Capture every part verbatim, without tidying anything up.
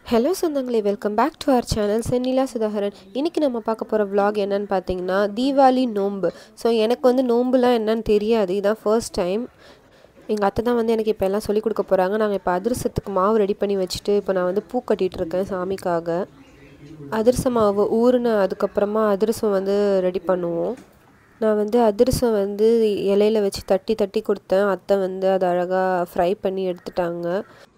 Hello சொந்தங்களே, welcome back to our channel Chennila Sudhakaran. இன்றைக்கி நம்ம பார்க்க போகிற vlog என்னன்னு பார்த்தீங்கன்னா தீபாவளி நோன்பு. ஸோ எனக்கு வந்து நோன்புலாம் என்னன்னு தெரியாது, இதுதான் ஃபர்ஸ்ட் டைம். எங்கள் அத்தை தான் வந்து எனக்கு இப்போ எல்லாம் சொல்லிக் கொடுக்க போகிறாங்க. நாங்கள் இப்போ அதிரசத்துக்கு மாவு ரெடி பண்ணி வச்சுட்டு இப்போ நான் வந்து பூ கட்டிகிட்ருக்கேன் சாமிக்காக. அதிரச மாவு ஊறுன அதுக்கப்புறமா அதிரசம் வந்து ரெடி பண்ணுவோம். நான் வந்து அதிரசம் வந்து இலையில வச்சு தட்டி தட்டி கொடுத்தேன். அத்தை வந்து அதை அழகாக ஃப்ரை பண்ணி எடுத்துட்டாங்க.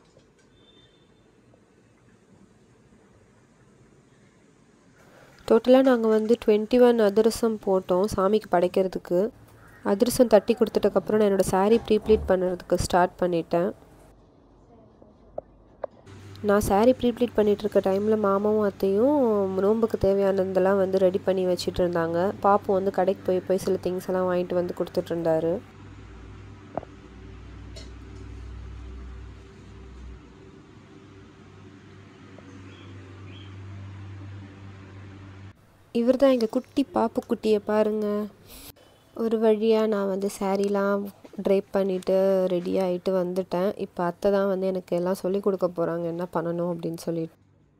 டோட்டலாக நாங்கள் வந்து டுவெண்ட்டி ஒன் அதிரசம் போட்டோம் சாமிக்கு படைக்கிறதுக்கு. அதிரசம் தட்டி கொடுத்துட்டக்கப்புறம் நான் என்னோடய சாரீ ப்ரீப்ளீட் பண்ணுறதுக்கு ஸ்டார்ட் பண்ணிட்டேன். நான் சாரீ ப்ரீப்ளீட் பண்ணிகிட்ருக்க டைமில் மாமாவும் அத்தையும் நோம்புக்கு தேவையானதெல்லாம் வந்து ரெடி பண்ணி வச்சுட்டு இருந்தாங்க. பாப்பு வந்து கடைக்கு போய் போய் சில திங்ஸ் எல்லாம் வாங்கிட்டு வந்து கொடுத்துட்ருந்தாரு. இவர் தான் எங்கள் குட்டி பாப்பு குட்டியை பாருங்கள். ஒரு வழியாக நான் வந்து சாரீலாம் ட்ரைப் பண்ணிவிட்டு ரெடி ஆகிட்டு வந்துட்டேன். இப்போ அத்தை தான் வந்து எனக்கு எல்லாம் சொல்லிக் கொடுக்க போகிறாங்க என்ன பண்ணணும் அப்படின்னு சொல்லிட்டு.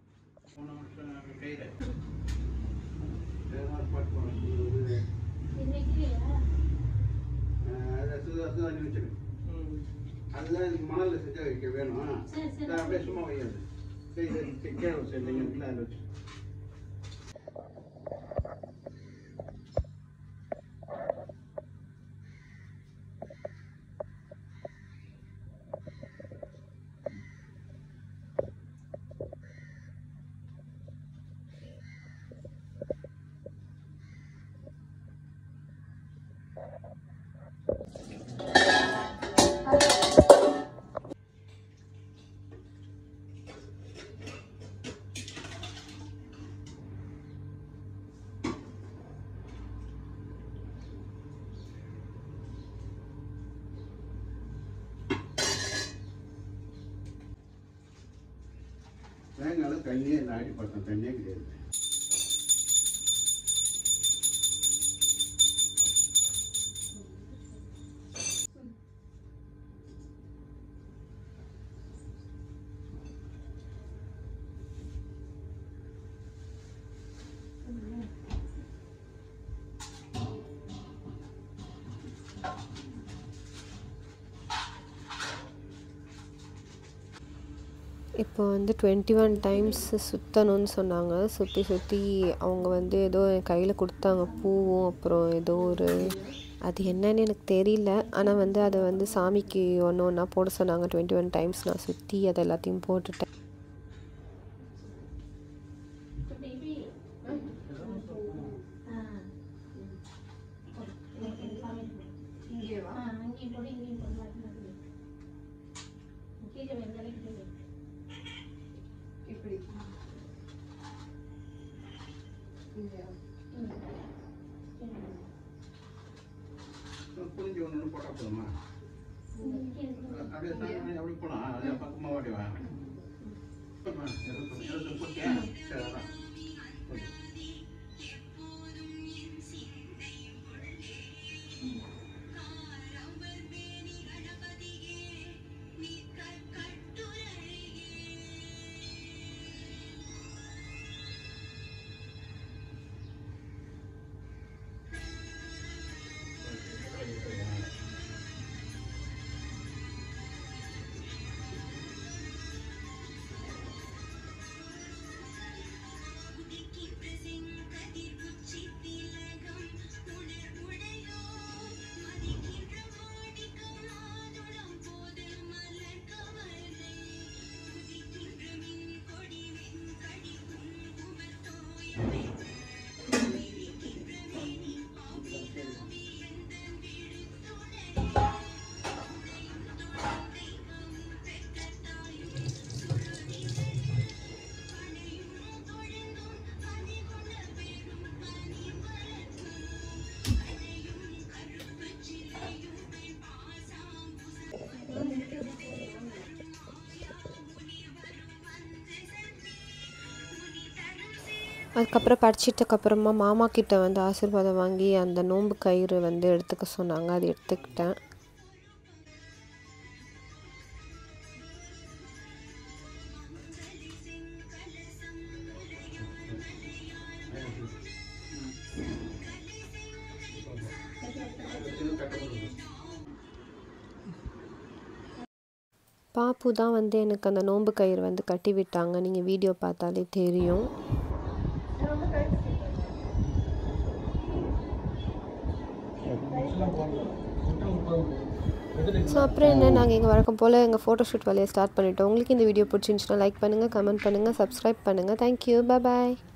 அதுதான் மணலில் செஞ்சு வைக்க வேணும். அப்படியே சும்மா வையாது கீழே செஞ்சீங்கன்னா அதில் வச்சு தேங்காயில் தண்ணியே இல்லை, ஆடி பார்த்தேன் தண்ணியே கிடையாது. இப்போ வந்து டுவெண்ட்டி ஒன் டைம்ஸ் சுற்றணும்னு சொன்னாங்க. சுற்றி சுற்றி அவங்க வந்து ஏதோ என் கையில் கொடுத்தாங்க பூவும் அப்புறம் ஏதோ ஒரு அது என்னன்னு எனக்கு தெரியல. ஆனால் வந்து அதை வந்து சாமிக்கு ஒன்று ஒன்றா போட சொன்னாங்க. டுவெண்ட்டி ஒன் டைம்ஸ் நான் சுற்றி அதை எல்லாத்தையும் போட்டுட்டேன். புரிஞ்சு ஒன்று ஒன்று போட்டால் போதுமா? அப்படியே சாமி அப்படி போகலாம். அதே பக்கமாக ஓடி வா. போட்டேன் சரி அதான் அதுக்கப்புறம் படிச்சிட்டக்கப்புறமா மாமா கிட்ட வந்து ஆசீர்வாதம் வாங்கி அந்த நோன்பு கயிறு வந்து எடுத்துக்க சொன்னாங்க. அது எடுத்துக்கிட்டேன். பாப்பு தான் வந்து எனக்கு அந்த நோன்பு கயிறு வந்து கட்டி விட்டாங்க. நீங்கள் வீடியோ பார்த்தாலே தெரியும். ஸோ அப்புறம் என்ன, நாங்கள் இங்கே வழக்கம் போல் எங்கள் ஃபோட்டோஷூட் வேலையை ஸ்டார்ட் பண்ணிவிட்டோம். உங்களுக்கு இந்த வீடியோ பிடிச்சிருந்துச்சுன்னா லைக் பண்ணுங்கள், கமெண்ட் பண்ணுங்கள், சப்ஸ்கிரைப் பண்ணுங்கள். தேங்க்யூ, பாய் பாய்.